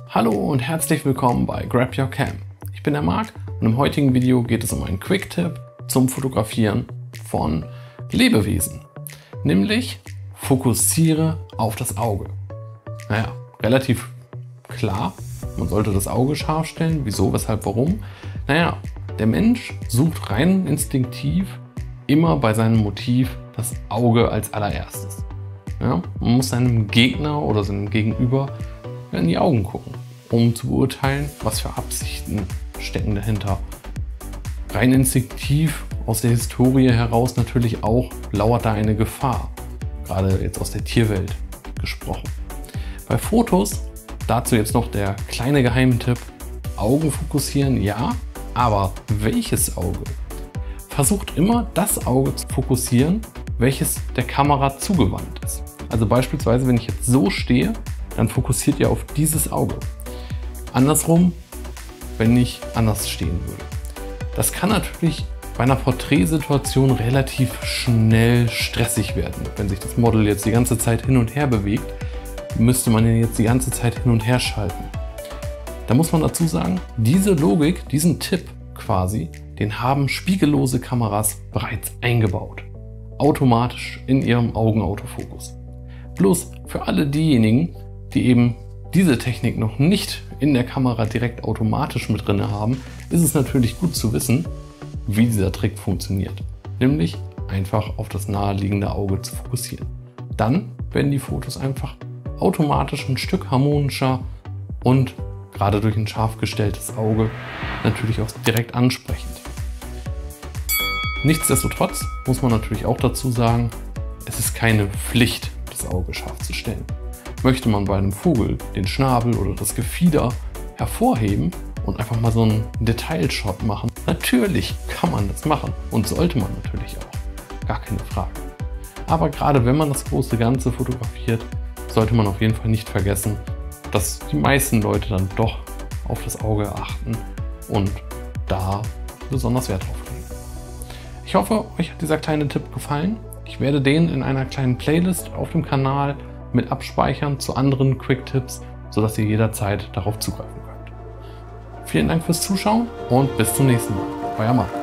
Hallo und herzlich willkommen bei Grab Your Cam. Ich bin der Marc und im heutigen Video geht es um einen Quick-Tipp zum Fotografieren von Lebewesen. Nämlich fokussiere auf das Auge. Naja, relativ klar, man sollte das Auge scharf stellen. Wieso, weshalb, warum? Naja, der Mensch sucht rein instinktiv immer bei seinem Motiv das Auge als allererstes. Ja, man muss seinem Gegner oder seinem Gegenüber in die Augen gucken, um zu beurteilen, was für Absichten stecken dahinter. Rein instinktiv aus der Historie heraus natürlich auch lauert da eine Gefahr, gerade jetzt aus der Tierwelt gesprochen. Bei Fotos, dazu jetzt noch der kleine Geheimtipp: Augen fokussieren, ja, aber welches Auge? Versucht immer das Auge zu fokussieren, welches der Kamera zugewandt ist. Also beispielsweise, wenn ich jetzt so stehe, dann fokussiert ihr auf dieses Auge. Andersrum, wenn ich anders stehen würde. Das kann natürlich bei einer Porträtsituation relativ schnell stressig werden. Wenn sich das Model jetzt die ganze Zeit hin und her bewegt, müsste man ihn jetzt die ganze Zeit hin und her schalten. Da muss man dazu sagen, diese Logik, diesen Tipp quasi, den haben spiegellose Kameras bereits eingebaut. Automatisch in ihrem Augenautofokus. Bloß für alle diejenigen, die eben diese Technik noch nicht in der Kamera direkt automatisch mit drin haben, ist es natürlich gut zu wissen, wie dieser Trick funktioniert. Nämlich einfach auf das naheliegende Auge zu fokussieren. Dann werden die Fotos einfach automatisch ein Stück harmonischer und gerade durch ein scharf gestelltes Auge natürlich auch direkt ansprechend. Nichtsdestotrotz muss man natürlich auch dazu sagen, es ist keine Pflicht, das Auge scharf zu stellen. Möchte man bei einem Vogel den Schnabel oder das Gefieder hervorheben und einfach mal so einen Detailshot machen, natürlich kann man das machen und sollte man natürlich auch, gar keine Frage. Aber gerade wenn man das große Ganze fotografiert, sollte man auf jeden Fall nicht vergessen, dass die meisten Leute dann doch auf das Auge achten und da besonders Wert drauf legen. Ich hoffe, euch hat dieser kleine Tipp gefallen. Ich werde den in einer kleinen Playlist auf dem Kanal mit abspeichern zu anderen Quick-Tipps, sodass ihr jederzeit darauf zugreifen könnt. Vielen Dank fürs Zuschauen und bis zum nächsten Mal. Euer Marc.